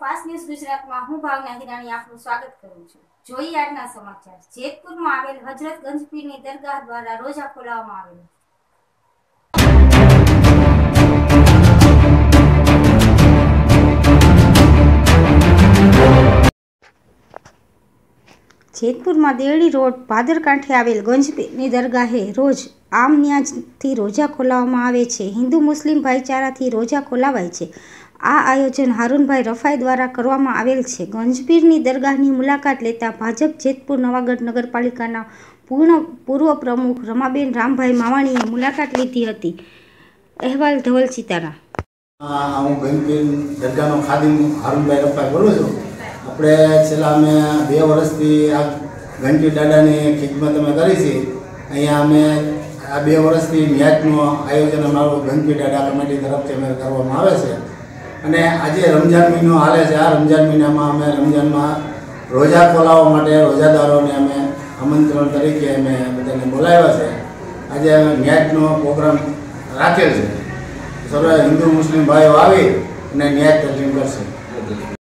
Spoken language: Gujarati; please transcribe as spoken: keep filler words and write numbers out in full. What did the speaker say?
ફાસ્ટ ન્યૂઝ ગુજરાતમાં હું ભાવના હિરાણી આપનું સ્વાગત કરું છું। જોઈએ આજના સમાચાર। જેતપુરમાં આવેલ હજરતગંજ પીરની દરગાહ દ્વારા રોજા ખોલાવવામાં આવેલ। જેતપુરમાં દેવળી રોડ ભાદર કાંઠે આવેલ ગંજપીરની દરગાહે રોજ આમ ન્યાજથી રોજા ખોલાવવામાં આવે છે। હિન્દુ મુસ્લિમ ભાઈચારાથી રોજા ખોલાવાય છે। આ આયોજન હારૂનભાઈ રફાઈ દ્વારા કરવામાં આવેલ છે। ગંજપીરની દરગાહની મુલાકાત લેતા ભાજપ જેતપુર નવાગઢ નગરપાલિકાના પૂર્ણ પૂર્વ પ્રમુખ રમાબેન રામભાઈ માવાણીએ મુલાકાત લીધી હતી। અહેવાલ ધવલ ચિતારા। હું ગંજપીર દરગાહનો ખાદિમ હારૂનભાઈ રફાઈ બોલું છું। આપણે છેલ્લા અમે બે વર્ષથી આ ગંજપીર દાદાની ખિદમત અમે કરી છે। અહીંયા અમે આ બે વર્ષથી ન્યાજનું આયોજન અમારું ગંજપીર દાદા કમિટી તરફથી અમે કરવામાં આવે છે। અને આજે રમજાન મહિનો હાલે છે। આ રમજાન મહિનામાં અમે રમજાનમાં રોજા ખોલાવવા માટે રોજાદારોને અમે આમંત્રણ તરીકે અમે બધાને બોલાવ્યા છે। આજે અમે ન્યાજનો પ્રોગ્રામ રાખેલ છે। સર્વે હિન્દુ મુસ્લિમ ભાઈઓ આવી અને ન્યાજ તરજીમ કરશે।